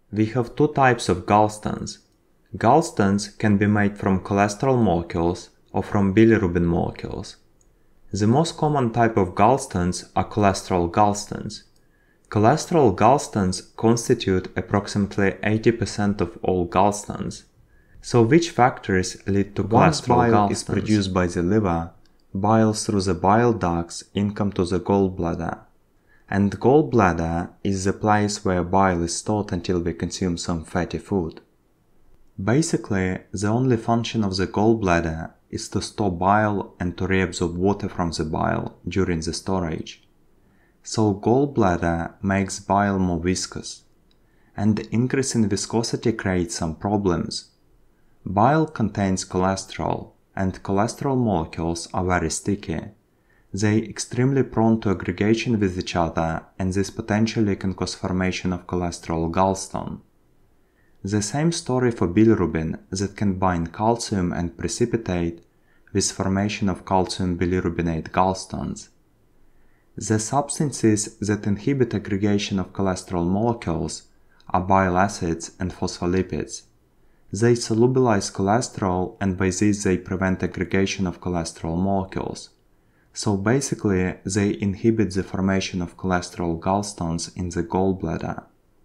We have two types of gallstones. Gallstones can be made from cholesterol molecules or from bilirubin molecules. The most common type of gallstones are cholesterol gallstones. Cholesterol gallstones constitute approximately 80% of all gallstones. So which factors lead to cholesterol gallstones? Once bile is produced by the liver, bile through the bile ducts income to the gallbladder. And gallbladder is the place where bile is stored until we consume some fatty food. Basically, the only function of the gallbladder is to store bile and to reabsorb water from the bile during the storage. So gallbladder makes bile more viscous, and the increase in viscosity creates some problems. Bile contains cholesterol, and cholesterol molecules are very sticky. They are extremely prone to aggregation with each other, and this potentially can cause formation of cholesterol gallstone. The same story for bilirubin that can bind calcium and precipitate, with formation of calcium bilirubinate gallstones. The substances that inhibit aggregation of cholesterol molecules are bile acids and phospholipids. They solubilize cholesterol, and by this they prevent aggregation of cholesterol molecules. So basically, they inhibit the formation of cholesterol gallstones in the gallbladder.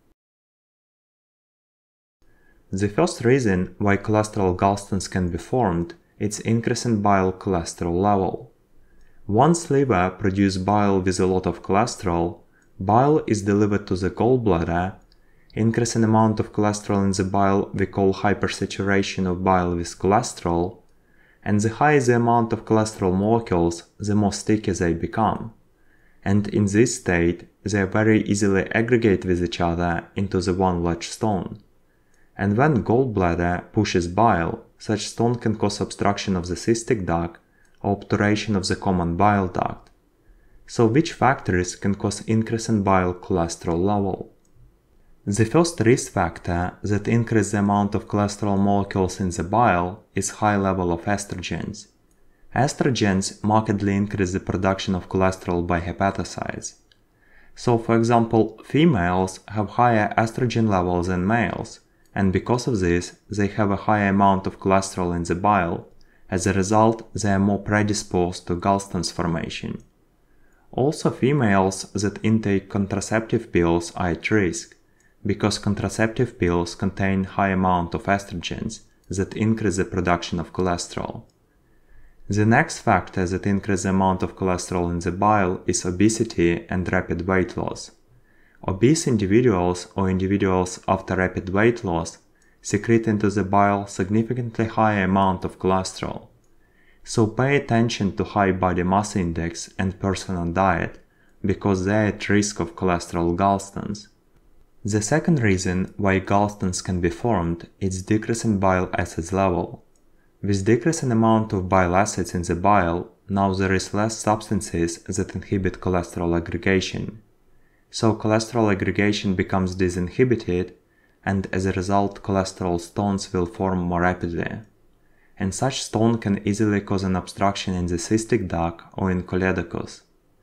The first reason why cholesterol gallstones can be formed is increase in bile cholesterol level. Once liver produces bile with a lot of cholesterol, bile is delivered to the gallbladder. Increase in amount of cholesterol in the bile we call hypersaturation of bile with cholesterol, and the higher the amount of cholesterol molecules, the more sticky they become. And in this state, they very easily aggregate with each other into the one large stone. And when gallbladder pushes bile, such stone can cause obstruction of the cystic duct or obturation of the common bile duct. So which factors can cause increase in bile cholesterol level? The first risk factor that increases the amount of cholesterol molecules in the bile is high level of estrogens. Estrogens markedly increase the production of cholesterol by hepatocytes. So for example, females have higher estrogen levels than males, and because of this, they have a higher amount of cholesterol in the bile. As a result, they are more predisposed to gallstones formation. Also, females that intake contraceptive pills are at risk, because contraceptive pills contain high amount of estrogens that increase the production of cholesterol. The next factor that increases the amount of cholesterol in the bile is obesity and rapid weight loss. Obese individuals or individuals after rapid weight loss secrete into the bile significantly higher amount of cholesterol. So pay attention to high body mass index and personal diet, because they are at risk of cholesterol gallstones. The second reason why gallstones can be formed is decrease in bile acids level. With decrease in amount of bile acids in the bile, now there is less substances that inhibit cholesterol aggregation. So cholesterol aggregation becomes disinhibited, and as a result cholesterol stones will form more rapidly. And such stone can easily cause an obstruction in the cystic duct or in choledocus.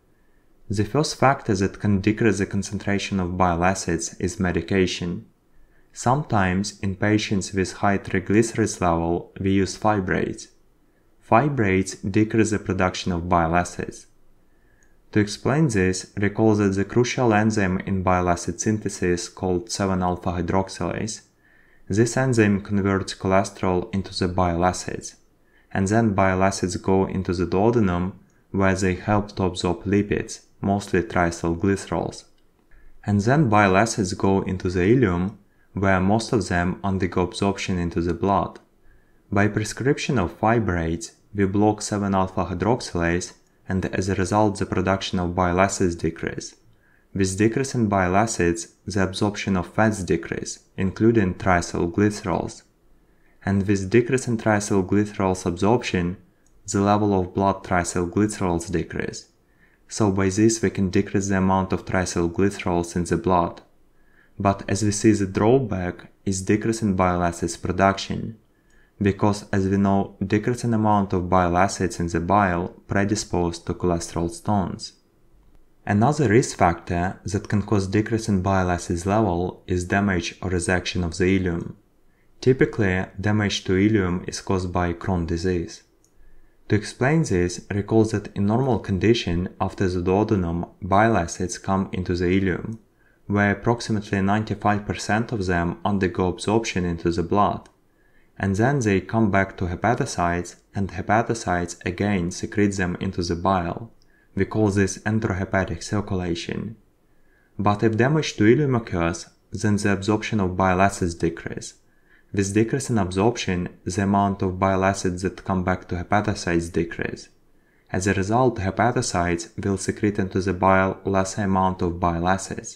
The first factor that can decrease the concentration of bile acids is medication. Sometimes in patients with high triglycerides level, we use fibrates. Fibrates decrease the production of bile acids. To explain this, recall that the crucial enzyme in bile acid synthesis called 7-alpha hydroxylase. This enzyme converts cholesterol into the bile acids, and then bile acids go into the duodenum where they help to absorb lipids, mostly triacylglycerols. And then bile acids go into the ileum, where most of them undergo absorption into the blood. By prescription of fibrates, we block 7-alpha hydroxylase, and as a result the production of bile acids decrease. With decrease in bile acids, the absorption of fats decrease, including triacylglycerols. And with decrease in triacylglycerols absorption, the level of blood triacylglycerols decrease. So by this we can decrease the amount of triacylglycerols in the blood. But as we see, the drawback is decrease in bile acids production, because as we know, decrease in amount of bile acids in the bile predispose to cholesterol stones. Another risk factor that can cause decrease in bile acid level is damage or resection of the ileum. Typically, damage to ileum is caused by Crohn disease. To explain this, recall that in normal condition, after the duodenum, bile acids come into the ileum, where approximately 95% of them undergo absorption into the blood, and then they come back to hepatocytes, and hepatocytes again secrete them into the bile. We call this enterohepatic circulation. But if damage to ileum occurs, then the absorption of bile acids decrease. With decrease in absorption, the amount of bile acids that come back to hepatocytes decrease. As a result, hepatocytes will secrete into the bile lesser amount of bile acids.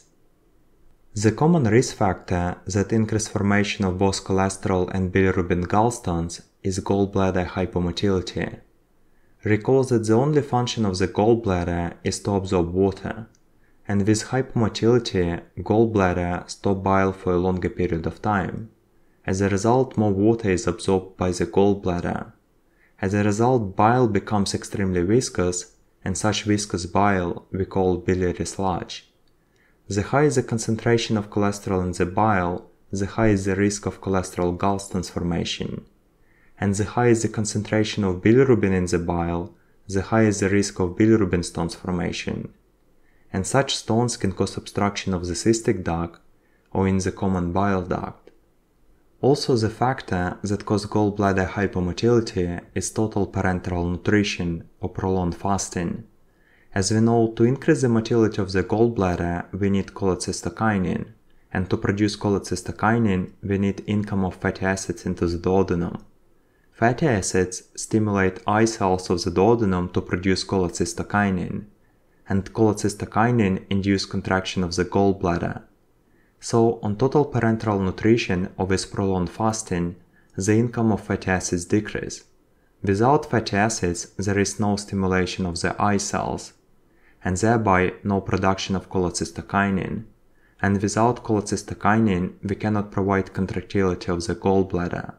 The common risk factor that increases formation of both cholesterol and bilirubin gallstones is gallbladder hypomotility. Recall that the only function of the gallbladder is to absorb water, and with hypomotility, gallbladder stops bile for a longer period of time. As a result, more water is absorbed by the gallbladder. As a result, bile becomes extremely viscous, and such viscous bile we call biliary sludge. The higher the concentration of cholesterol in the bile, the higher the risk of cholesterol gallstones formation. And the higher the concentration of bilirubin in the bile, the higher the risk of bilirubin stones formation. And such stones can cause obstruction of the cystic duct or in the common bile duct. Also, the factor that causes gallbladder hypomotility is total parenteral nutrition or prolonged fasting. As we know, to increase the motility of the gallbladder, we need cholecystokinin, and to produce cholecystokinin, we need income of fatty acids into the duodenum. Fatty acids stimulate eye cells of the duodenum to produce cholecystokinin, and cholecystokinin induces contraction of the gallbladder. So, on total parenteral nutrition or with prolonged fasting, the income of fatty acids decreases. Without fatty acids, there is no stimulation of the eye cells, and thereby no production of cholecystokinin. And without cholecystokinin, we cannot provide contractility of the gallbladder.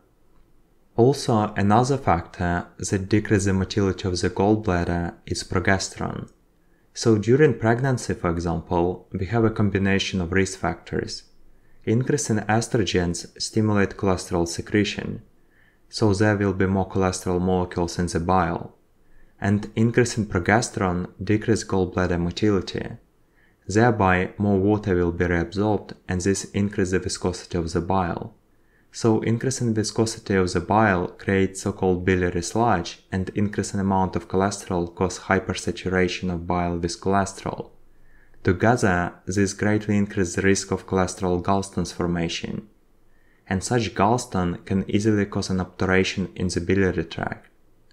Also, another factor that decreases the motility of the gallbladder is progesterone. So during pregnancy, for example, we have a combination of risk factors. Increase in estrogens stimulate cholesterol secretion, so there will be more cholesterol molecules in the bile. And increase in progesterone decreases gallbladder motility. Thereby, more water will be reabsorbed, and this increases the viscosity of the bile. So increase in viscosity of the bile creates so-called biliary sludge, and increase in amount of cholesterol causes hypersaturation of bile with cholesterol. Together, this greatly increases the risk of cholesterol gallstones formation. And such gallstone can easily cause an obturation in the biliary tract.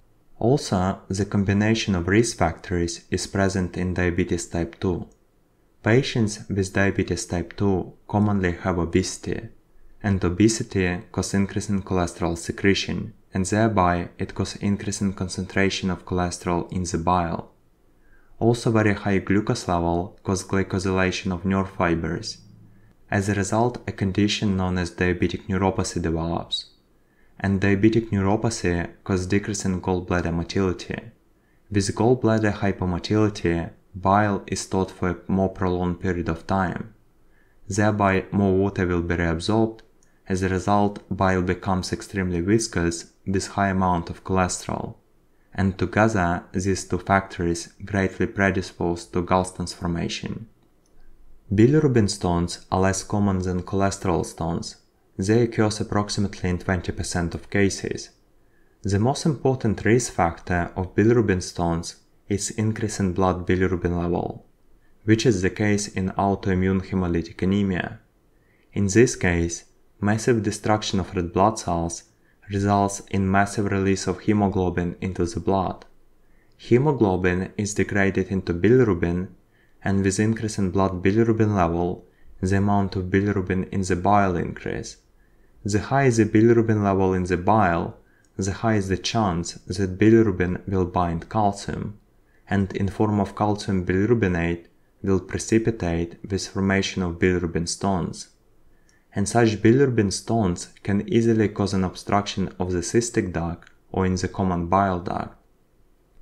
Also, the combination of risk factors is present in diabetes type 2. Patients with diabetes type 2 commonly have obesity, and obesity causes increase in cholesterol secretion, and thereby it causes increase in concentration of cholesterol in the bile. Also, very high glucose level causes glycosylation of nerve fibers. As a result, a condition known as diabetic neuropathy develops. And diabetic neuropathy causes decrease in gallbladder motility. With gallbladder hypomotility, bile is stored for a more prolonged period of time. Thereby, more water will be reabsorbed. As a result, bile becomes extremely viscous with high amount of cholesterol. And together, these two factors greatly predispose to gallstones formation. Bilirubin stones are less common than cholesterol stones. They occur approximately in 20% of cases. The most important risk factor of bilirubin stones is increase in blood bilirubin level, which is the case in autoimmune hemolytic anemia. In this case, massive destruction of red blood cells results in massive release of hemoglobin into the blood. Hemoglobin is degraded into bilirubin, and with increase in blood bilirubin level, the amount of bilirubin in the bile increases. The higher the bilirubin level in the bile, the higher the chance that bilirubin will bind calcium, and in form of calcium bilirubinate will precipitate with formation of bilirubin stones. And such bilirubin stones can easily cause an obstruction of the cystic duct or in the common bile duct.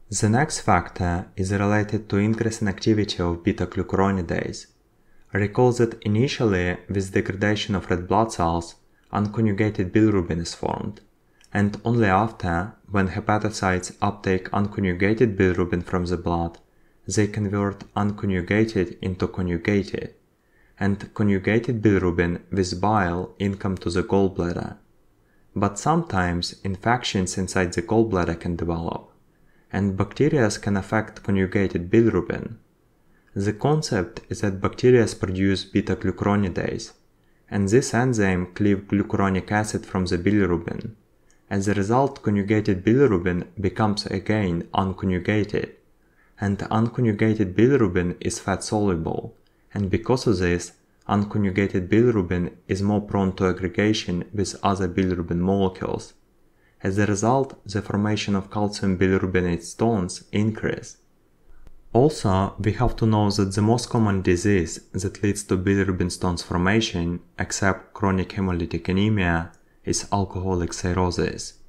The next factor is related to increase in activity of beta-glucuronidase. Recall that initially, with degradation of red blood cells, unconjugated bilirubin is formed, and only after, when hepatocytes uptake unconjugated bilirubin from the blood, they convert unconjugated into conjugated, and conjugated bilirubin with bile income to the gallbladder. But sometimes infections inside the gallbladder can develop, and bacteria can affect conjugated bilirubin. The concept is that bacteria produce beta-glucuronidase, and this enzyme cleaves glucuronic acid from the bilirubin. As a result, conjugated bilirubin becomes again unconjugated, and unconjugated bilirubin is fat-soluble, and because of this, unconjugated bilirubin is more prone to aggregation with other bilirubin molecules. As a result, the formation of calcium bilirubinate stones increase. Also, we have to know that the most common disease that leads to bilirubin stones formation, except chronic hemolytic anemia, is alcoholic cirrhosis.